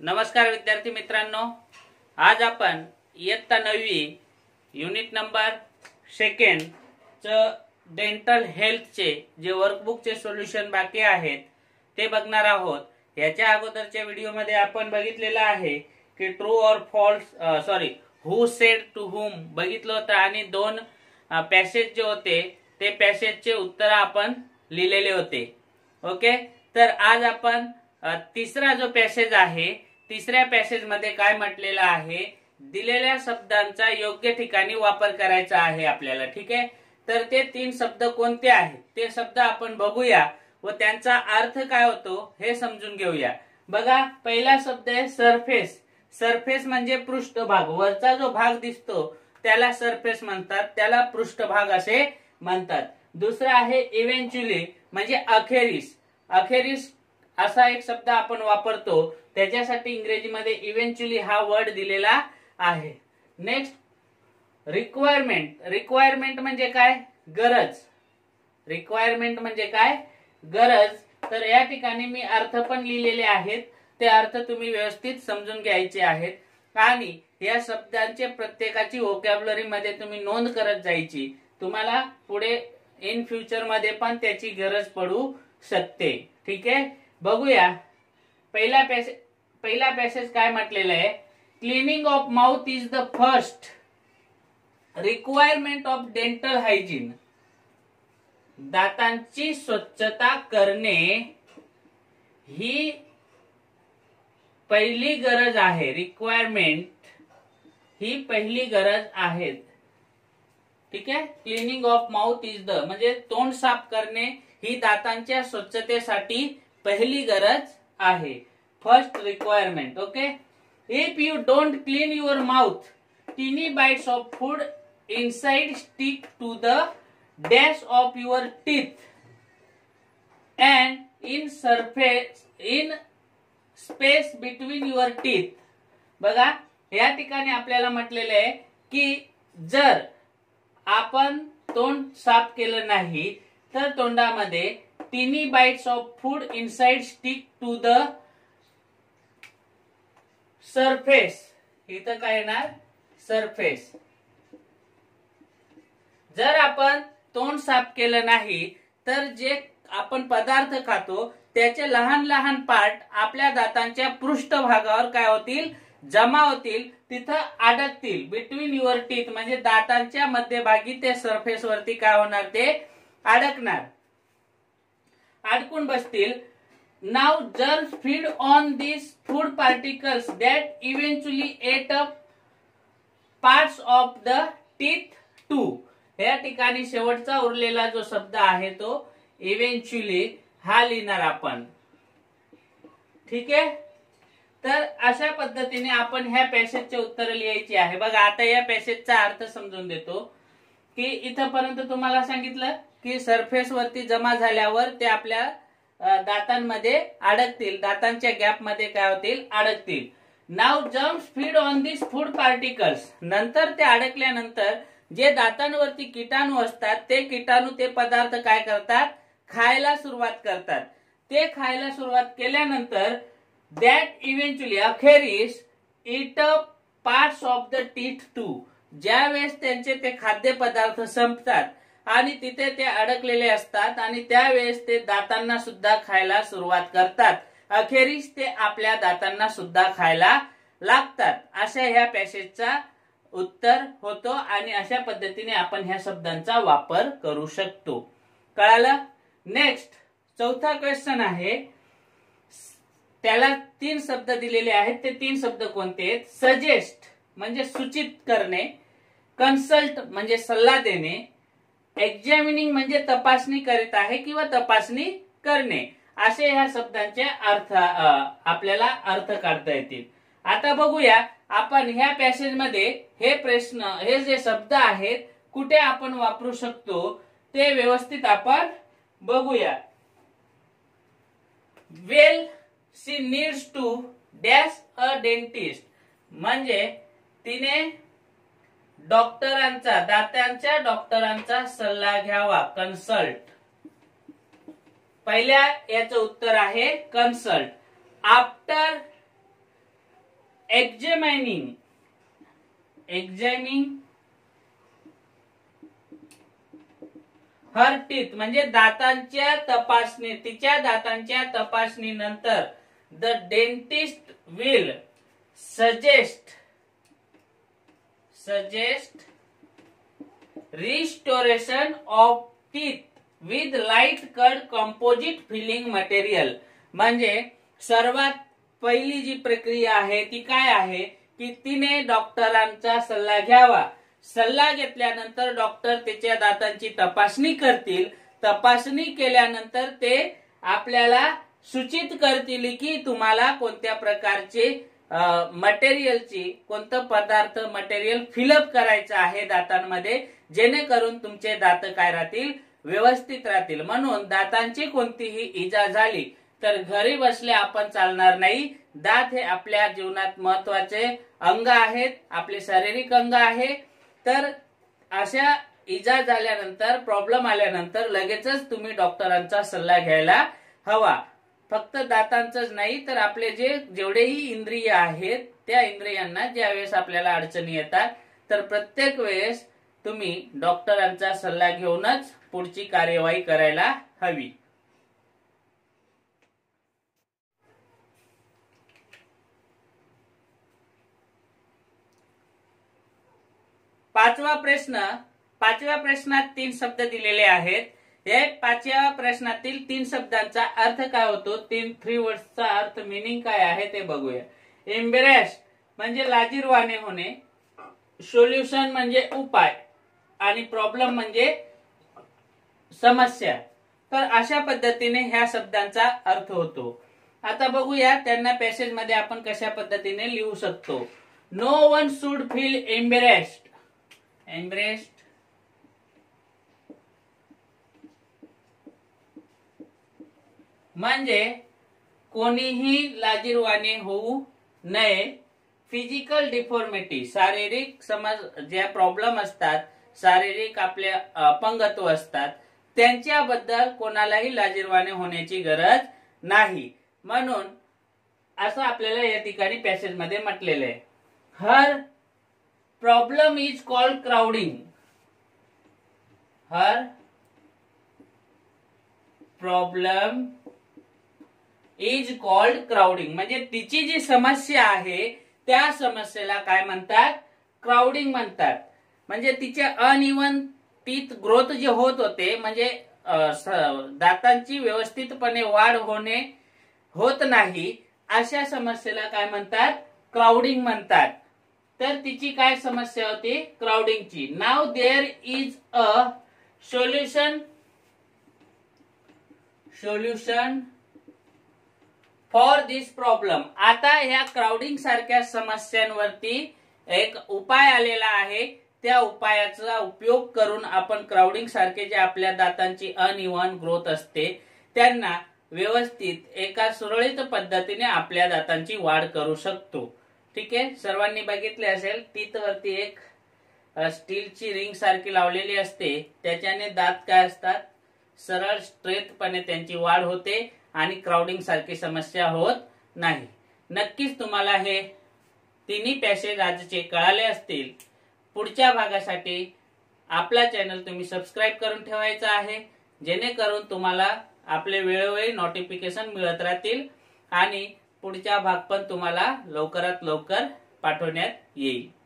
नमस्कार विद्यार्थी मित्रांनो, आज आपण इयत्ता 9वी युनिट नंबर 2 च डेंटल हेल्थचे जे वर्कबुकचे सोल्युशन बाकी आहेत ते बघणार आहोत। याच्या अगोदरच्या व्हिडिओमध्ये आपण बघितलेलं आहे की ट्रू और false who said to whom बघितलं होतं आणि दोन पॅसेज जे होते ते पॅसेजचे उत्तर आपण लिहिलेले होते। ओके, तर आज आपण तिसरा जो पॅसेज आहे, तिसऱ्या पॅसेज मध्ये काय म्हटलेलं आहे, दिलेल्या शब्दांचा योग्य ठिकाणी वापर करायचा आहे आपल्याला। ठीक आहे, तर ते तीन शब्द कोणते आहेत ते शब्द आपण बघूया व त्यांचा अर्थ काय होतो हे समजून घेऊया। बघा, पहिला शब्द आहे सरफेस। सरफेस म्हणजे पृष्ठभाग, वरचा जो भाग दिसतो त्याला सरफेस म्हणतात, त्याला पृष्ठभाग असे म्हणतात। दुसरा आहे इव्हेंच्युअली म्हणजे अखेरीस। अखेरीस असा एक शब्द आपण वापरतो, त्याच्यासाठी इंग्रजीमध्ये इव्हेंच्युअली हा वर्ड दिलेला आहे। Next requirement. रिक्वायरमेंट म्हणजे काय? गरज। रिक्वायरमेंट म्हणजे काय? गरज। तर या ठिकाणी मी अर्थ पण लिहिलेले आहेत, ते अर्थ तुम्ही व्यवस्थित समजून घ्यायचे आहेत आणि या शब्दांचे प्रत्येकाची व्होकॅब्युलरी मध्ये तुम्ही नोंद करत जायची। तुम्हाला पुढे इन फ्युचर मध्ये पण त्याची गरज पडू शकते। ठीक आहे, बघूया पहिला पॅसेज काय म्हटलेलं आहे। Cleaning of mouth is the first requirement of dental hygiene. दातांची स्वच्छता करणे ही पहिली गरज आहे। रिक्वायरमेंट ही पहिली गरज आहे। ठीक आहे, cleaning of mouth is the म्हणजे तोंड साफ करणे ही दातांच्या स्वच्छतेसाठी पहिली गरज आहे, first requirement. Okay, if you don't clean your mouth tiny bites of food inside stick to the dash of your teeth and in space between your teeth. बघा, या ठिकाणी आपल्याला म्हटलेलं आहे की जर आपण तोंड साफ केलं नाही तर तोंडामध्ये tiny bites of food inside stick to the surface. इथं काय येणार? सरफेस। जर आपण तोंड साफ केलं नाही तर जे आपण पदार्थ खातो त्याचे लहान लहान पार्ट आपल्या दातांच्या पृष्ठभागावर काय होतील? जमा होतील, तिथं अडकतील। बिटवीन युअर टीथ म्हणजे दातांच्या मध्यभागी ते सरफेस वरती काय होणार? ते अडकणार, अडकून बसतील। Now germs feed on this food particles that eventually eat up parts of the teeth too. या ठिकाणी शेवटचा उरलेला जो शब्द आहे तो इव्हेंच्युअली हा लिहिणार आपण। ठीक आहे, तर अशा पद्धतीने आपण ह्या पॅसेजचे उत्तर लिहायची आहे। बघा, आता या पॅसेजचा अर्थ समजून देतो की इथपर्यंत तुम्हाला सांगितलं की सरफेस वरती जमा झाल्यावर ते आपल्या दातांमध्ये अडकतील, दातांच्या गॅप मध्ये काय होतील? अडकतील। Now germs feed on this food particles. नंतर ते अडकल्यानंतर जे दातांवरती किटाणू असतात ते किटाणू ते पदार्थ काय करतात? खायला सुरुवात करतात। ते खायला सुरुवात केल्यानंतर दॅट इव्हेंच्युअली अखेरीस eat up parts of the teeth too. ज्या वेळेस त्यांचे ते खाद्य पदार्थ संपतात आणि तिथे ते अडकलेले असतात आणि त्यावेळेस ते दातांना सुद्धा खायला सुरुवात करतात, अखेरीस ते आपल्या दातांना सुद्धा खायला लागतात। अशा ह्या पॅसेजचा उत्तर होतो आणि अशा पद्धतीने आपण ह्या शब्दांचा वापर करू शकतो। कळालं? नेक्स्ट चौथा क्वेश्चन आहे, त्याला तीन शब्द दिलेले आहेत। ते तीन शब्द कोणते आहेत? सजेस्ट म्हणजे सूचित करणे, कन्सल्ट म्हणजे सल्ला देणे, एक्झामिनिंग म्हणजे तपासणी करीत आहे किंवा तपासणी करणे। असे ह्या शब्दांचे अर्थ आपल्याला अर्थ काढता येतील। आता बघूया आपण ह्या पॅसेज मध्ये हे प्रश्न, हे जे शब्द आहेत कुठे आपण वापरू शकतो ते व्यवस्थित आपण बघूया। Well she needs to dash a dentist म्हणजे तिने डॉक्टरांचा, दातांच्या डॉक्टरांचा सल्ला घ्यावा, कन्सल्ट। पहिल्या याचं उत्तर आहे consult. After examining her teeth म्हणजे दातांच्या तपासणी, तिच्या दातांच्या तपासणीनंतर the dentist will suggest restoration of teeth with light cut composite filling material. म्हणजे सर्वात पहिली जी प्रक्रिया आहे ती काय आहे की तिने डॉक्टरांचा सल्ला घ्यावा. सल्ला घेतल्यानंतर डॉक्टर त्याच्या दातांची तपासणी करतील. तपासणी केल्यानंतर ते आपल्याला सूचित करतील की तुम्हाला कोणत्या प्रकारचे मटेरियलची, कोणतं पदार्थ मटेरियल फिलअप करायचं आहे दातांमध्ये, जेणेकरून तुमचे दात काय राहतील, व्यवस्थित राहतील. म्हणून दातांची कोणतीही इजा झाली तर घरी बसले आपण चालणार नाही. दात हे आपल्या जीवनात महत्वाचे अंग आहेत, आपले शारीरिक अंग आहे. तर अशा इजा झाल्यानंतर, प्रॉब्लेम आल्यानंतर लगेचच तुम्ही डॉक्टरांचा सल्ला घ्यायला हवा. फक्त दातांचंच नाही तर आपले जेवढेही इंद्रिय आहेत त्या इंद्रियांना ज्या वेळेस आपल्याला अडचणी येतात तर प्रत्येक वेळेस तुम्ही डॉक्टरांचा सल्ला घेऊनच पुढची कार्यवाही करायला हवी. पाचवा प्रश्नात 3 शब्द दिलेले आहेत. हे 5व्या प्रश्नातील 3 शब्दांचा अर्थ काय होतो, 3 वर्ड्सचा अर्थ, मीनिंग काय आहे ते बघूया. एम्बॅरेस म्हणजे लाजिरवाणे होणे, सोल्युशन म्हणजे उपाय आणि प्रॉब्लेम म्हणजे समस्या. तर अशा पद्धतीने ह्या शब्दांचा अर्थ होतो. आता बघूया त्यांना पॅसेज मध्ये आपण कशा पद्धतीने लिहू शकतो. No one should feel embarrassed म्हणजे कोणीही लाजिरवाणे होऊ नये. फिजिकल डिफॉर्मिटी, शारीरिक ज्या प्रॉब्लेम असतात, शारीरिक आपले अपंगत्व असतात, त्यांच्याबद्दल कोणालाही लाजिरवाणे होण्याची गरज नाही. म्हणून असं आपल्याला या ठिकाणी पॅसेज मध्ये म्हटलेलं आहे. Her problem is called crowding. Her problem is called crowding म्हणजे तिची जी समस्या आहे त्या समस्येला काय म्हणतात, क्राउडिंग म्हणतात. म्हणजे तिचे अनइवन टीथ ग्रोथ जे होत होते, म्हणजे दातांची व्यवस्थितपणे वाढ होत नाही, अशा समस्येला काय म्हणतात, क्राउडिंग म्हणतात. तर तिची काय समस्या होती, क्राउडिंगची. Now there is a solution for this problem. आता ह्या क्राउडिंग सारख्या समस्यांवरती एक उपाय आलेला आहे. त्या उपायाचा उपयोग करून आपण क्राउडिंग सारखे जे आपल्या दातांची अनइवन ग्रोथ असते त्यांना व्यवस्थित एका सुरळीत पद्धतीने आपल्या दातांची वाढ करू शकतो. ठीक आहे, सर्वांनी बघितले असेल, टीथ वरती एक स्टीलची रिंग सारखी लावलेली असते. त्याच्याने दात काय असतात, सरळ स्ट्रेटपणे त्यांची वाढ होते आणि क्राउडिंग सारखी समस्या होत नाही. नक्कीच तुम्हाला हे तिन्ही पॅसेज आजचे कळाले असतील. पुढच्या भागासाठी आपला चॅनल तुम्ही सबस्क्राईब करून ठेवायचा आहे, जेणेकरून तुम्हाला आपले वेळोवेळी नोटिफिकेशन मिळत राहतील आणि पुढचा भाग पण तुम्हाला लवकरात लवकर पाठवण्यात येईल.